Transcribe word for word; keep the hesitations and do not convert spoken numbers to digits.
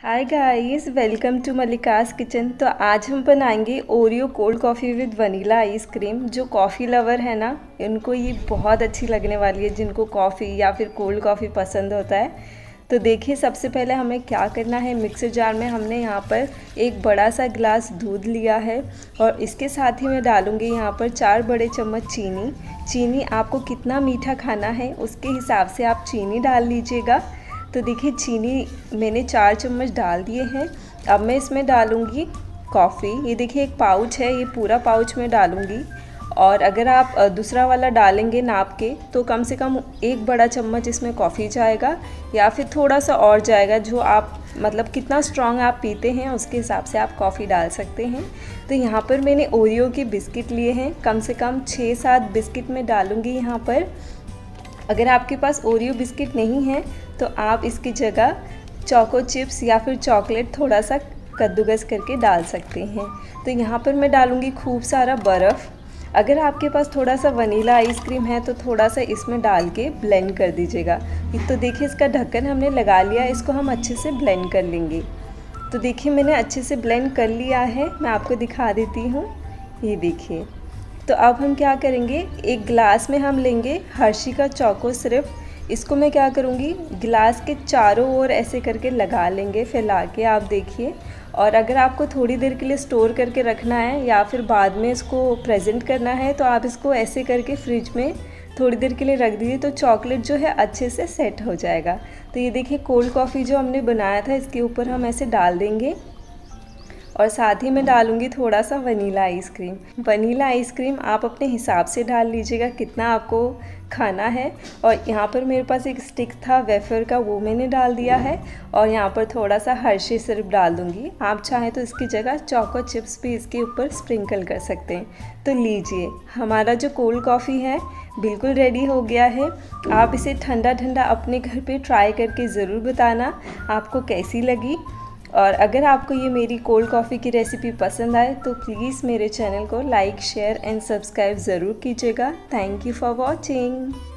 Hi guys, welcome to Mallika's kitchen. तो आज हम बनाएंगे Oreo cold coffee with vanilla ice cream. जो कॉफ़ी लवर है ना, उनको ये बहुत अच्छी लगने वाली है, जिनको कॉफ़ी या फिर कोल्ड कॉफ़ी पसंद होता है। तो देखिए, सबसे पहले हमें क्या करना है। मिक्सर जार में हमने यहाँ पर एक बड़ा सा गिलास दूध लिया है और इसके साथ ही मैं डालूँगी यहाँ पर चार बड़े चम्मच चीनी। चीनी आपको कितना मीठा खाना है उसके हिसाब से आप चीनी डाल लीजिएगा। तो देखिए, चीनी मैंने चार चम्मच डाल दिए हैं। अब मैं इसमें डालूँगी कॉफ़ी। ये देखिए, एक पाउच है, ये पूरा पाउच मैं डालूँगी। और अगर आप दूसरा वाला डालेंगे नाप के तो कम से कम एक बड़ा चम्मच इसमें कॉफ़ी जाएगा या फिर थोड़ा सा और जाएगा। जो आप मतलब कितना स्ट्रॉन्ग आप पीते हैं उसके हिसाब से आप कॉफ़ी डाल सकते हैं। तो यहाँ पर मैंने ओरियो के बिस्किट लिए हैं, कम से कम छः सात बिस्किट मैं डालूँगी यहाँ पर। अगर आपके पास ओरियो बिस्किट नहीं है तो आप इसकी जगह चोको चिप्स या फिर चॉकलेट थोड़ा सा कद्दूकस करके डाल सकते हैं। तो यहाँ पर मैं डालूँगी खूब सारा बर्फ़। अगर आपके पास थोड़ा सा वनीला आइसक्रीम है तो थोड़ा सा इसमें डाल के ब्लेंड कर दीजिएगा। तो देखिए, इसका ढक्कन हमने लगा लिया, इसको हम अच्छे से ब्लेंड कर लेंगे। तो देखिए, मैंने अच्छे से ब्लेंड कर लिया है, मैं आपको दिखा देती हूँ। ये देखिए, तो अब हम क्या करेंगे, एक गिलास में हम लेंगे हर्शी का चोको सिरप। इसको मैं क्या करूँगी, गिलास के चारों ओर ऐसे करके लगा लेंगे, फैला के। आप देखिए, और अगर आपको थोड़ी देर के लिए स्टोर करके रखना है या फिर बाद में इसको प्रेजेंट करना है तो आप इसको ऐसे करके फ्रिज में थोड़ी देर के लिए रख दीजिए, तो चॉकलेट जो है अच्छे से सेट हो जाएगा। तो ये देखिए, कोल्ड कॉफ़ी जो हमने बनाया था इसके ऊपर हम ऐसे डाल देंगे और साथ ही मैं डालूँगी थोड़ा सा वनीला आइसक्रीम। वनीला आइसक्रीम आप अपने हिसाब से डाल लीजिएगा कितना आपको खाना है। और यहाँ पर मेरे पास एक स्टिक था वेफर का, वो मैंने डाल दिया है। और यहाँ पर थोड़ा सा हर्शी सिरप डाल दूँगी। आप चाहें तो इसकी जगह चोको चिप्स भी इसके ऊपर स्प्रिंकल कर सकते हैं। तो लीजिए, हमारा जो कोल्ड कॉफ़ी है बिल्कुल रेडी हो गया है। आप इसे ठंडा ठंडा अपने घर पर ट्राई करके ज़रूर बताना आपको कैसी लगी। और अगर आपको ये मेरी कोल्ड कॉफ़ी की रेसिपी पसंद आए तो प्लीज़ मेरे चैनल को लाइक, शेयर एंड सब्सक्राइब ज़रूर कीजिएगा। Thank you for watching.